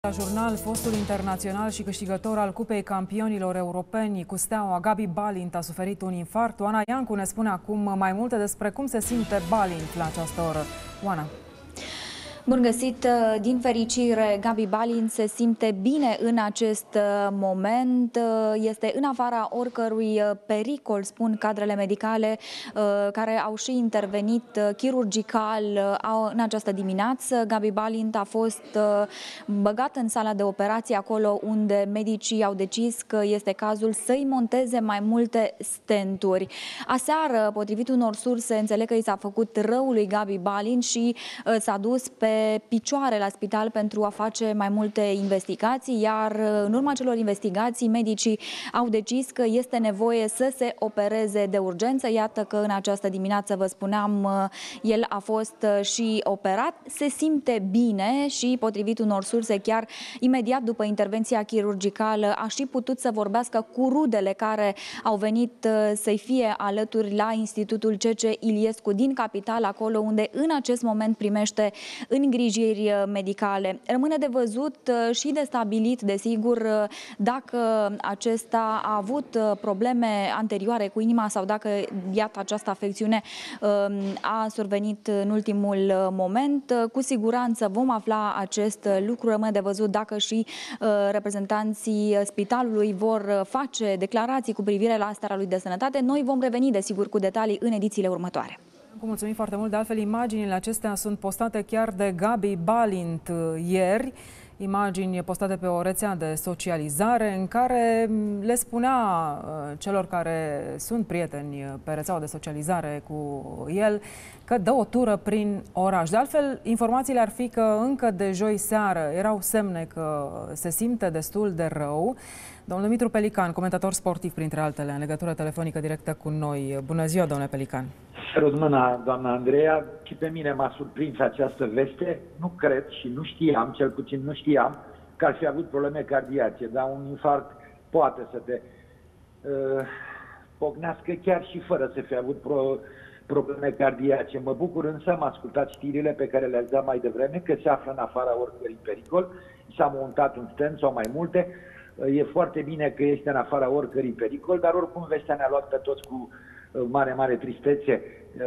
La jurnal, fostul internațional și câștigător al Cupei Campionilor Europeni cu Steaua, Gabi Balint, a suferit un infarct. Oana Iancu ne spune acum mai multe despre cum se simte Balint la această oră. Oana. Bun găsit! Din fericire, Gabi Balint se simte bine în acest moment. Este în afara oricărui pericol, spun cadrele medicale care au și intervenit chirurgical în această dimineață. Gabi Balint a fost băgat în sala de operații, acolo unde medicii au decis că este cazul să-i monteze mai multe stenturi. Aseară, potrivit unor surse, înțeleg că i s-a făcut rău lui Gabi Balint și s-a dus pe picioare la spital pentru a face mai multe investigații, iar în urma celor investigații, medicii au decis că este nevoie să se opereze de urgență. Iată că în această dimineață, vă spuneam, el a fost și operat. Se simte bine și, potrivit unor surse, chiar imediat după intervenția chirurgicală a și putut să vorbească cu rudele care au venit să-i fie alături la Institutul C.C. Iliescu din capitală, acolo unde în acest moment primește îngrijiri medicale. Rămâne de văzut și de stabilit, desigur, dacă acesta a avut probleme anterioare cu inima sau dacă, iată, această afecțiune a survenit în ultimul moment. Cu siguranță vom afla acest lucru. Rămâne de văzut dacă și reprezentanții spitalului vor face declarații cu privire la starea lui de sănătate. Noi vom reveni, desigur, cu detalii în edițiile următoare. Mulțumim foarte mult. De altfel, imaginile acestea sunt postate chiar de Gabi Balint ieri. Imagini postate pe o rețea de socializare în care le spunea celor care sunt prieteni pe rețeaua de socializare cu el că dă o tură prin oraș. De altfel, informațiile ar fi că încă de joi seară erau semne că se simte destul de rău. Domnul Dumitru Pelican, comentator sportiv, printre altele, în legătură telefonică directă cu noi. Bună ziua, domnule Pelican! Sărut mâna, doamna Andreea, și pe mine m-a surprins această veste. Nu cred și nu știam, cel puțin nu știam, că ar fi avut probleme cardiace, dar un infarct poate să te pocnească chiar și fără să fi avut probleme cardiace. Mă bucur însă, am ascultat știrile pe care le-ați dat mai devreme, că se află în afara oricărui pericol, s-a montat un stent sau mai multe. E foarte bine că este în afara oricărui pericol, dar oricum vestea ne-a luat pe toți cu mare tristețe.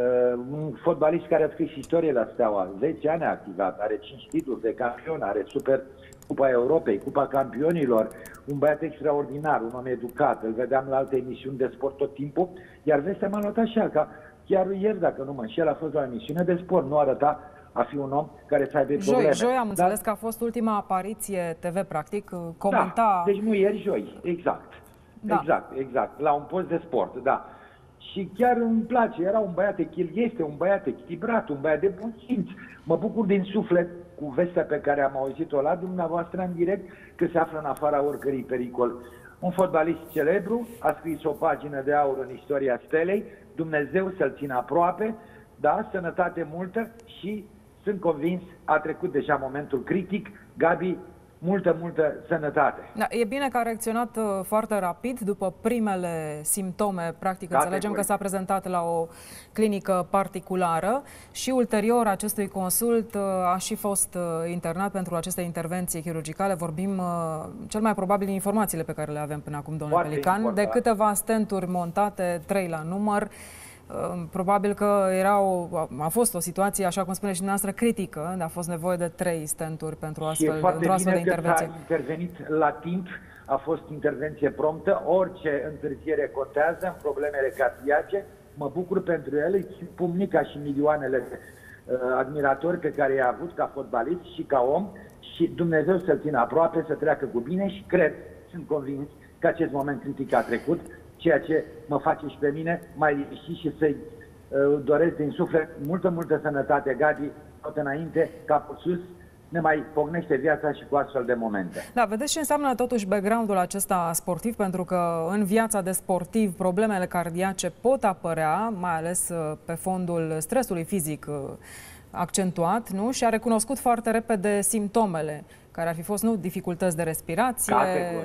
Un fotbalist care a scris istorie la Steaua, 10 ani a activat, are 5 titluri de campion, are Super Cupa Europei, Cupa Campionilor, un băiat extraordinar, un om educat, îl vedeam la alte emisiuni de sport tot timpul, iar vestea m-a luat așa, că chiar ieri, dacă nu mă înșel, a fost la o emisiune de sport, nu arăta a fi un om care să aibă probleme. Joi am înțeles că a fost ultima apariție TV, practic, comenta... Da, deci nu ieri, joi, exact. Da. Exact, la un post de sport, da. Și chiar îmi place, era un băiat este un băiat echilibrat, un băiat de bun simț. Mă bucur din suflet cu vestea pe care am auzit-o la dumneavoastră în direct, că se află în afara oricărui pericol. Un fotbalist celebru a scris o pagină de aur în istoria stelei, Dumnezeu să-l țină aproape, da, sănătate multă și sunt convins, a trecut deja momentul critic. Gabi, multă sănătate. Da, e bine că a reacționat foarte rapid după primele simptome. Practic, înțelegem că s-a prezentat la o clinică particulară și ulterior acestui consult a și fost internat pentru aceste intervenții chirurgicale. Vorbim cel mai probabil din informațiile pe care le avem până acum, domnule Pelican, important, de câteva stenturi montate, 3 la număr. Probabil că a fost o situație, așa cum spuneți și dumneavoastră, critică, a fost nevoie de 3 stenturi pentru astfel de intervenție. A intervenit la timp, a fost intervenție promptă, orice întârziere contează în problemele cardiace. Mă bucur pentru el, îi pumni ca și milioanele admiratori pe care i-a avut ca fotbalist și ca om și Dumnezeu să-l țină aproape, să treacă cu bine și sunt convins că acest moment critic a trecut, ceea ce mă face și pe mine mai liniștit și să-i doresc din suflet multă sănătate, Gabi, tot înainte, capul sus, ne mai pocnește viața și cu astfel de momente. Da, vedeți ce înseamnă totuși background-ul acesta sportiv, pentru că în viața de sportiv problemele cardiace pot apărea, mai ales pe fondul stresului fizic accentuat, nu? Și a recunoscut foarte repede simptomele, care ar fi fost, nu, dificultăți de respirație,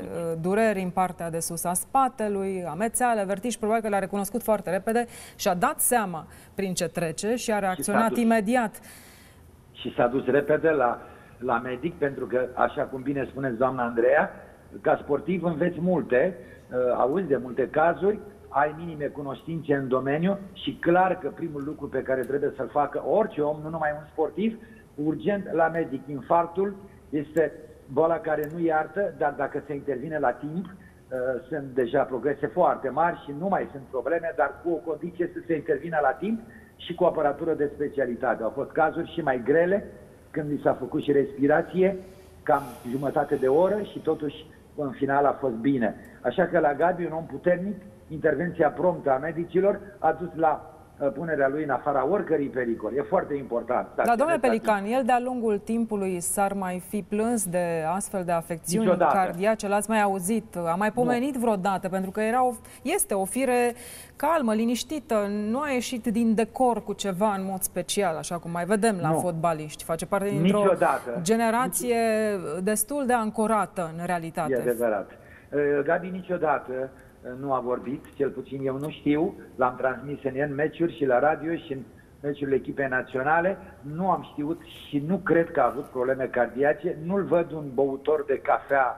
dureri în partea de sus a spatelui, amețeală, vertij, probabil că le-a recunoscut foarte repede și a dat seama prin ce trece și a reacționat imediat. Și s-a dus repede la la medic, pentru că, așa cum bine spuneți, doamna Andreea, ca sportiv înveți multe, auzi de multe cazuri, ai minime cunoștințe în domeniu și clar că primul lucru pe care trebuie să-l facă orice om, nu numai un sportiv, urgent la medic. Infarctul este boala care nu iartă, dar dacă se intervine la timp, sunt deja progrese foarte mari și nu mai sunt probleme, dar cu o condiție să se intervină la timp și cu aparatură de specialitate. Au fost cazuri și mai grele, când li s-a făcut și respirație, cam jumătate de oră și totuși în final a fost bine. Așa că la Gabi, un om puternic, intervenția promptă a medicilor a dus la punerea lui în afara oricărui pericol. E foarte important. Dar, domnule Pelican, el de-a lungul timpului s-ar mai fi plâns de astfel de afecțiuni Niciodată. cardiace? L-ați mai auzit? A mai pomenit vreodată? Pentru că este o fire calmă, liniștită, nu a ieșit din decor cu ceva în mod special, așa cum mai vedem la fotbaliști. Face parte dintr-o generație destul de ancorată în realitate. E adevărat. Gabi niciodată nu a vorbit, cel puțin eu nu știu, l-am transmis în meciuri și la radio și în meciurile echipei naționale, nu am știut și nu cred că a avut probleme cardiace, nu-l văd un băutor de cafea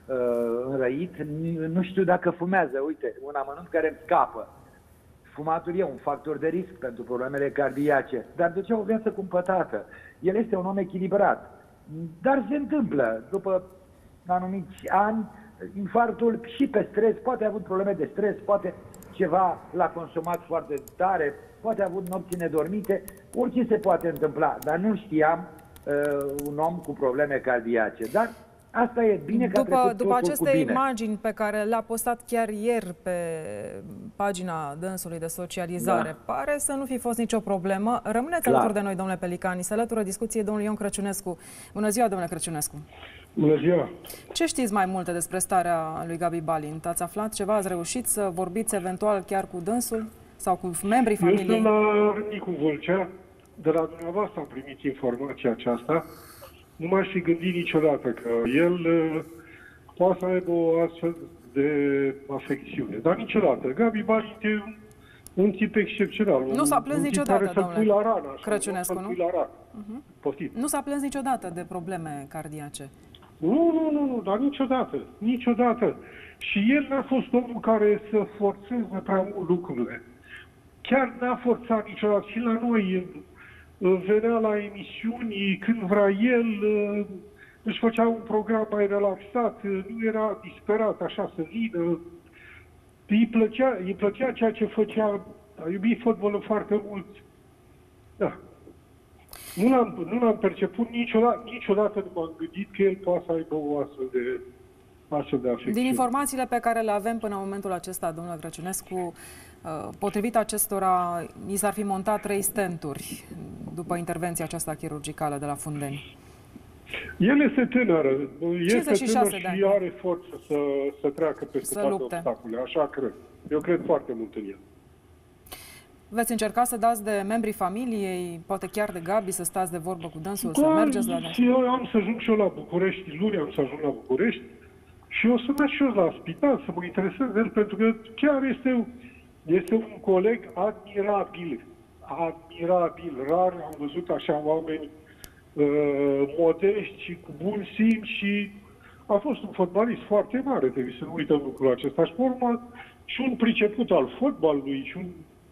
înrăit, nu știu dacă fumează, uite, un amănunt care îmi scapă. Fumatul e un factor de risc pentru problemele cardiace, dar ducea o viață cumpătată. El este un om echilibrat, dar se întâmplă, după anumiți ani, infarctul și pe stres, poate a avut probleme de stres, poate ceva l-a consumat foarte tare, poate a avut nopți nedormite, orice se poate întâmpla, dar nu știam un om cu probleme cardiace. Dar asta e bine că a trecut după aceste cu bine. imagini pe care le-a postat chiar ieri pe pagina dânsului de socializare, pare să nu fi fost nicio problemă. Rămâneți alături de noi, domnule Pelicani, se alătură discuției domnul Ion Crăciunescu. Bună ziua, domnule Crăciunescu! Bună ziua! Ce știți mai multe despre starea lui Gabi Balint? Ați aflat ceva? Ați reușit să vorbiți eventual chiar cu dânsul sau cu membrii familiei? Eu sunt la Rânicu Vâlcea, de la dumneavoastră am primit informația aceasta. Nu m-aș fi gândit niciodată că el poate să aibă o astfel de afecțiune. Dar niciodată. Gabi Balint e un tip excepțional. Nu s-a plâns niciodată, domnule Crăciunescu, nu? Nu s-a plâns niciodată de probleme cardiace. Nu, dar niciodată. Niciodată. Și el n-a fost omul care să forțeze prea mult lucrurile. Chiar n-a forțat niciodată. Și la noi venea la emisiuni când vrea el, își făcea un program mai relaxat, nu era disperat așa să vină. Îi plăcea ceea ce făcea, a iubit fotbalul foarte mult. Da. Nu l-am perceput niciodată nu m-am gândit că el poate să aibă o astfel de afecțiune. Din informațiile pe care le avem până în momentul acesta, domnule Crăciunescu, potrivit acestora, i s-ar fi montat 3 stenturi după intervenția aceasta chirurgicală de la Fundeni. El este tânăr, și ani. are forță să treacă peste toate obstacolele, așa cred. Eu cred foarte mult în el. Veți încerca să dați de membrii familiei, poate chiar de Gabi, să stați de vorbă cu dânsul, să mergeți la dânsul? Eu am să ajung și eu la București, luni am să ajung la București și o să merg și eu la spital să mă interesez de el, pentru că chiar este un coleg admirabil. Rar am văzut așa oameni modești și cu bun simț și a fost un fotbalist foarte mare, trebuie să nu uităm lucrul acesta. Și pe urmă, și un priceput al fotbalului, și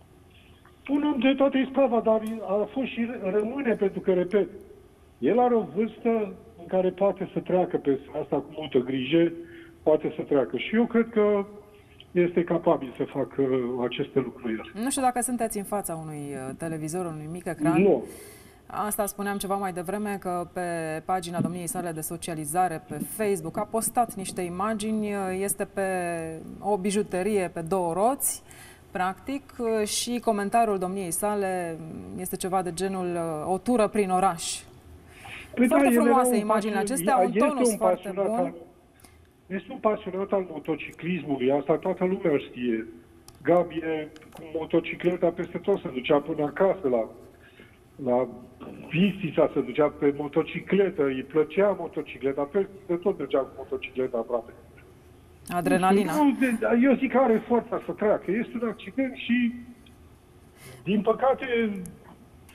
un om de toată isprava, dar a fost și rămâne, pentru că, repet, el are o vârstă în care poate să treacă pe asta cu multă grijă, poate să treacă. Și eu cred că este capabil să facă aceste lucruri. Nu știu dacă sunteți în fața unui televizor, unui mic ecran. Nu. Asta spuneam ceva mai devreme, că pe pagina domniei sale de socializare, pe Facebook, a postat niște imagini, este pe o bijuterie pe 2 roți, practic, și comentariul domniei sale este ceva de genul o tură prin oraș. Foarte frumoase imaginile acestea, un tonus foarte bun. Este un pasionat al motociclismului, asta toată lumea știe. Gabi e cu motocicleta peste tot, se ducea până acasă la Vistița, se ducea pe motocicletă, îi plăcea motocicleta, peste tot mergea cu motocicleta aproape. Adrenalina. Eu zic că are forța să treacă. Este un accident și, din păcate,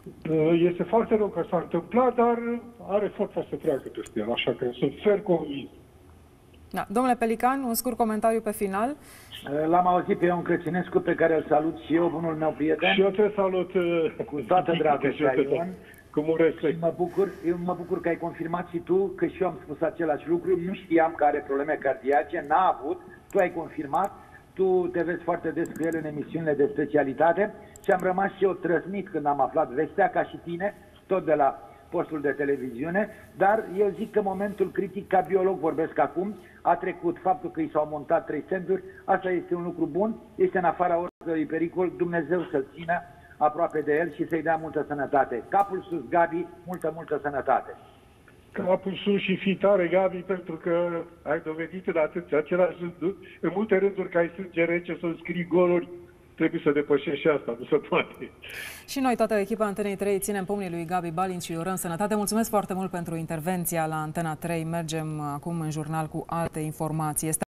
Este foarte rău că s-a întâmplat, dar are forța să treacă peste el, așa că sunt fer convins. Da. Domnule Pelican, un scurt comentariu pe final. L-am auzit pe Ion Crăcinescu, pe care îl salut și eu, bunul meu prieten. Și eu te salut cu toată dragostea, Ion. Cu mult respect. Mă bucur că ai confirmat și tu, că și eu am spus același lucru. Nu știam că are probleme cardiace, n-a avut, tu ai confirmat. Tu te vezi foarte des cu el în emisiunile de specialitate și am rămas și eu trăznit când am aflat vestea, ca și tine, tot de la postul de televiziune, dar eu zic că momentul critic, ca biolog vorbesc acum, a trecut. Faptul că i s-au montat 3 stenturi, asta este un lucru bun, este în afara oricărui pericol, Dumnezeu să-l țină aproape de el și să-i dea multă sănătate. Capul sus, Gabi, multă sănătate. Capul sus și fii tare, Gabi, pentru că ai dovedit în același rânduri, în multe rânduri că ai sânge rece să scrii goluri. Trebuie să depășești și asta, nu se poate. Și noi, toată echipa Antenei 3, ținem pumnii lui Gabi Balint și îi urăm sănătate. Mulțumesc foarte mult pentru intervenția la Antena 3. Mergem acum în jurnal cu alte informații.